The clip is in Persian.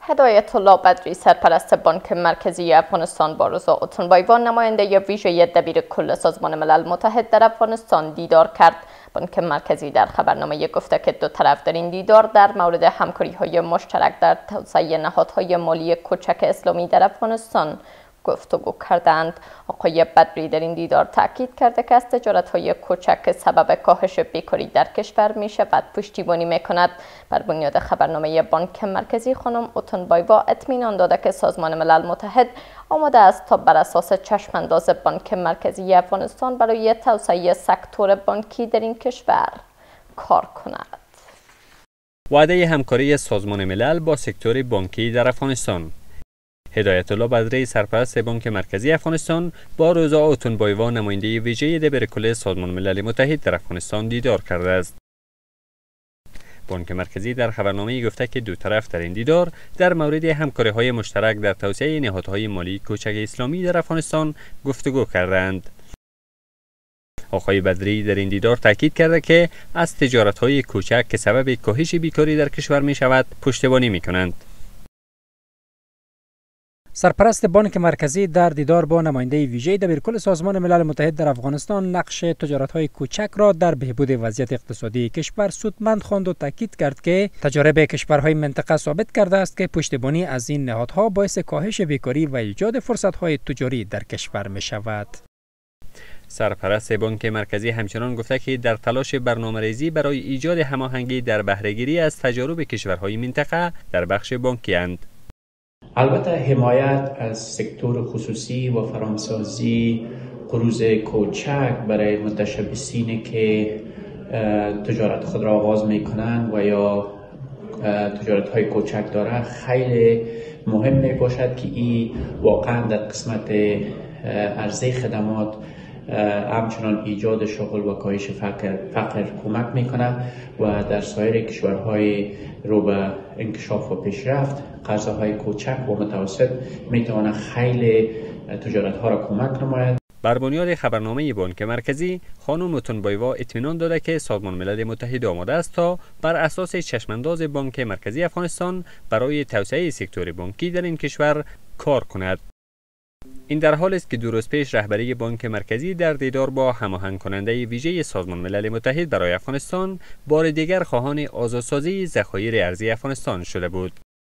هدایت الله بدری سرپرست بانک مرکزی افغانستان با رضا اتنبایوان نماینده ویژه دبیر کل سازمان ملل متحد در افغانستان دیدار کرد. بانک مرکزی در خبرنامه گفته که دو طرف در این دیدار در مورد همکاری‌های مشترک در توسعه نهادهای مالی کوچک اسلامی در افغانستان گفتگو کردند. آقای بدری در این دیدار تاکید کرده که از تجارت‌های کوچک سبب کاهش بیکاری در کشور می شود پشتیبانی می کند. بر بنیاد خبرنامه بانک مرکزی خانم اتنبایوا اطمینان داده که سازمان ملل متحد آماده است تا بر اساس چشمانداز بانک مرکزی افغانستان برای توسعه سکتور بانکی در این کشور کار کند. وعده همکاری سازمان ملل با سکتور بانکی در افغانستان. هدایت الله بدری سرپرست بانک مرکزی افغانستان با رضا اتنبایوان نماینده ویژه دبیر کل سازمان ملل متحد در افغانستان دیدار کرده است. بانک مرکزی در خبرنامه گفته که دو طرف در این دیدار در مورد همکاری‌های مشترک در توسعه نهادهای مالی کوچک اسلامی در افغانستان گفتگو کردند. آقای بدری در این دیدار تاکید کرده که از تجارت‌های کوچک که سبب کاهش بیکاری در کشور می‌شود پشتیبانی می‌کنند. سرپرست بانک مرکزی در دیدار با نماینده ویژه دبیرکل سازمان ملل متحد در افغانستان نقش تجارت‌های کوچک را در بهبود وضعیت اقتصادی کشور سودمند خواند و تاکید کرد که تجارب کشورهای منطقه ثابت کرده است که پشتیبانی از این نهادها باعث کاهش بیکاری و ایجاد فرصت‌های تجاری در کشور می‌شود. سرپرست بانک مرکزی همچنان گفته که در تلاش برنامه‌ریزی برای ایجاد هماهنگی در بهره‌گیری از تجارب کشورهای منطقه در بخش بانکی اند. البته حمایت از سکتور خصوصی و فرامسازی قروض کوچک برای متشبثینی که تجارت خود را آغاز میکنند و یا تجارت های کوچک داره خیلی مهم می باشد که این واقعا در قسمت عرضه خدمات همچنان ایجاد شغل و کاهش فقر کمک میکنه و در سایر کشورهای رو به انکشاف و پیشرفت قرضه‌های کوچک و متوسط میتونه خیلی تجارت ها را کمک نماید. بر بنیاد خبرنامه بانک مرکزی خانم اتنبایوا اطمینان داده که سازمان ملل متحد آماده است تا بر اساس چشمانداز بانک مرکزی افغانستان برای توسعه سکتور بانکی در این کشور کار کند. این در حالی است که دو روز پیش رهبری بانک مرکزی در دیدار با هماهنگ کننده ویژه سازمان ملل متحد برای افغانستان بار دیگر خواهان آزادسازی ذخایر ارزی افغانستان شده بود.